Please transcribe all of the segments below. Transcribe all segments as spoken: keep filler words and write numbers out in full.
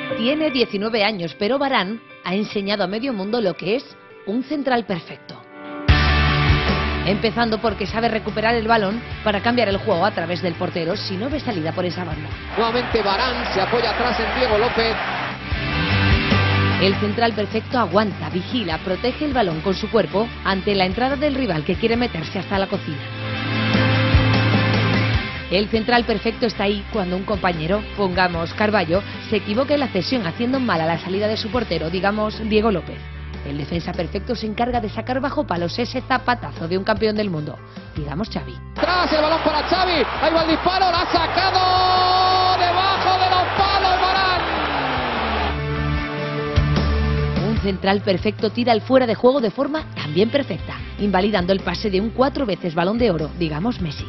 Tiene diecinueve años, pero Varane ha enseñado a medio mundo lo que es un central perfecto. Empezando porque sabe recuperar el balón para cambiar el juego a través del portero si no ve salida por esa banda. Nuevamente Varane se apoya atrás en Diego López. El central perfecto aguanta, vigila, protege el balón con su cuerpo ante la entrada del rival que quiere meterse hasta la cocina. El central perfecto está ahí cuando un compañero, pongamos Carballo, se equivoca en la cesión haciendo mal a la salida de su portero, digamos Diego López. El defensa perfecto se encarga de sacar bajo palos ese zapatazo de un campeón del mundo, digamos Xavi. Tras el balón para Xavi, ahí va el disparo, lo ha sacado debajo de los palos Varane. Un central perfecto tira el fuera de juego de forma también perfecta, invalidando el pase de un cuatro veces Balón de Oro, digamos Messi.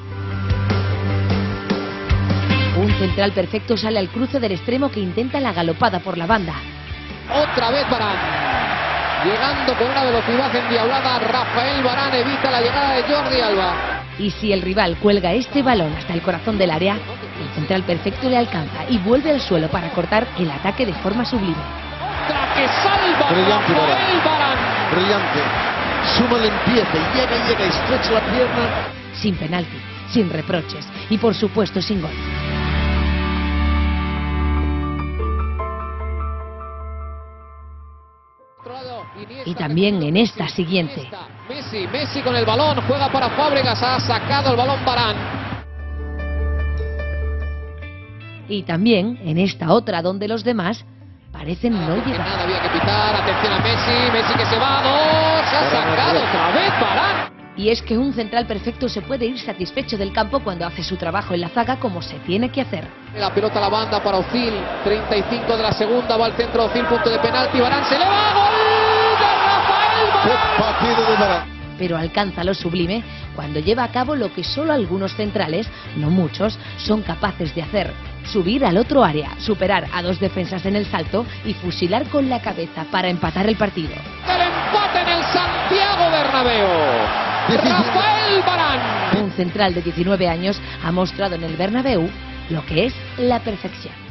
Un central perfecto sale al cruce del extremo que intenta la galopada por la banda. Otra vez Varane. Llegando con una velocidad endiablada, Rafael Varane evita la llegada de Jordi Alba. Y si el rival cuelga este balón hasta el corazón del área, el central perfecto le alcanza y vuelve al suelo para cortar el ataque de forma sublime. ¡Otra que salva! Brillante Rafael Varane. Brillante. Suma limpieza y llega, llega y estrecha la pierna. Sin penalti, sin reproches y por supuesto sin gol. Y también en esta siguiente. Messi, Messi con el balón, juega para Fábregas, ha sacado el balón Varane. Y también en esta otra donde los demás parecen no llegar. Nada había que pitar, atención a Messi, Messi que se va, dos, ha sacado otra vez Varane. Y es que un central perfecto se puede ir satisfecho del campo cuando hace su trabajo en la zaga como se tiene que hacer. La pelota a la banda para Özil, treinta y cinco de la segunda, va al centro Özil, punto de penalti, Varane se le va, gol de Rafael Varane. Pero alcanza lo sublime cuando lleva a cabo lo que solo algunos centrales, no muchos, son capaces de hacer. Subir al otro área, superar a dos defensas en el salto y fusilar con la cabeza para empatar el partido. El empate en el Santiago Bernabéu. Rafael Varane. Un central de diecinueve años ha mostrado en el Bernabéu lo que es la perfección.